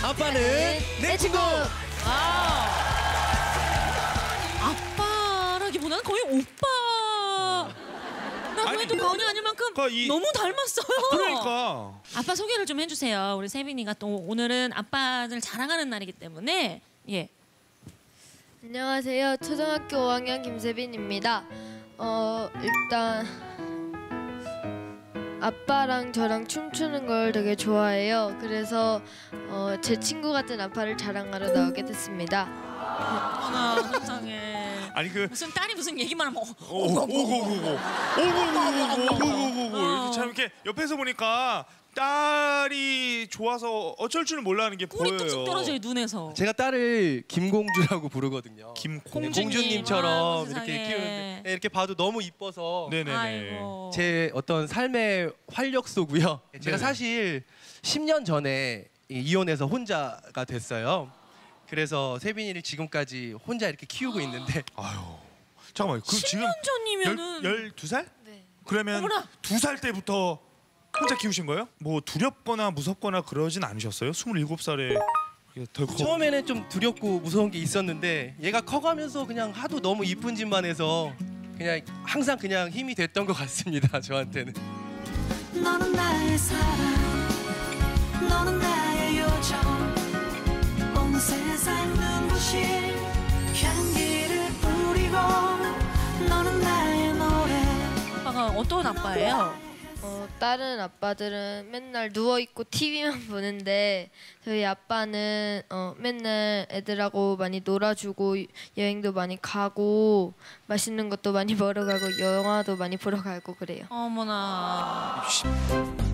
아빠는 내 친구. 아빠라기보다는 거의 오빠. 라고 해도 과언이 아닐 만큼 너무 닮았어요. 그러니까. 아빠 소개를 좀 해주세요. 우리 세빈이가 또 오늘은 아빠를 자랑하는 날이기 때문에. 예. 안녕하세요. 초등학교 5학년 김세빈입니다. 일단 아빠랑 저랑 춤추는 걸 되게 좋아해요. 그래서 제 친구 같은 아빠를 자랑하러 나오게 됐습니다. 어머나 세상에. 아니 그 무슨 딸이 무슨 얘기만 하면 오고고고고 참 이렇게 옆에서 보니까 딸이 좋아서 어쩔 줄을 몰라하는 게 꿀이 보여요. 뚝뚝 떨어져요 눈에서. 제가 딸을 김공주라고 부르거든요. 공주님처럼 세상에. 이렇게 키우는데 이렇게 봐도 너무 이뻐서 네네네. 아이고. 제 어떤 삶의 활력소고요. 제가 네네. 사실 10년 전에 이혼해서 혼자가 됐어요. 그래서 세빈이를 지금까지 혼자 이렇게 키우고 있는데. 아유, 잠깐만. 그 10년 지금 전이면은 12살? 네. 그러면 어머나. 2살 때부터 혼자 키우신 거예요? 뭐 두렵거나 무섭거나 그러진 않으셨어요? 27살에 덜 커. 처음에는 좀 두렵고 무서운 게 있었는데 얘가 커가면서 그냥 하도 너무 이쁜 짓만 해서 그냥 항상 그냥 힘이 됐던 것 같습니다. 저한테는. 너는 나의 사랑, 너는 나의 요정, 온 세상 눈부신 향기를 뿌리고 너는 나의 노래. 아빠가 어떤 아빠예요? 다른 아빠들은 맨날 누워있고 TV만 보는데 저희 아빠는 맨날 애들하고 많이 놀아주고 여행도 많이 가고 맛있는 것도 많이 먹으러 가고 영화도 많이 보러 가고 그래요. 어머나.